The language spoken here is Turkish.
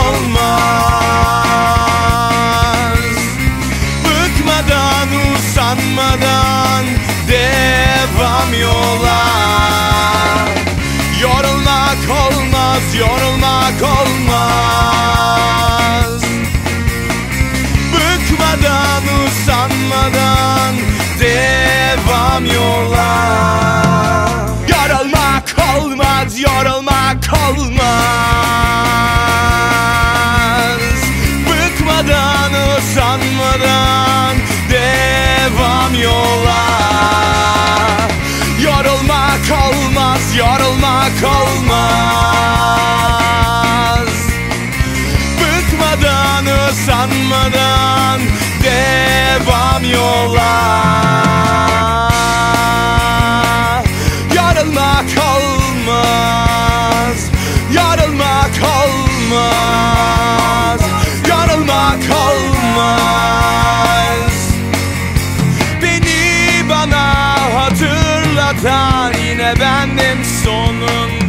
olmaz. Bıkmadan, usanmadan devam yola. Yorulmak olmaz, yorulmak olmaz. Bıkmadan, usanmadan devam yola. Yorulmak olmaz, yorulmak olmaz. Bıkmadan, usanmadan devam yola. Yorulmak olmaz, yorulmak olmaz. Bıkmadan, usanmadan devam yola. Yorulmak olmaz, yorulmak olmaz. Yorulmak olmaz. Beni bana hatırlatan yine bendim sonunda.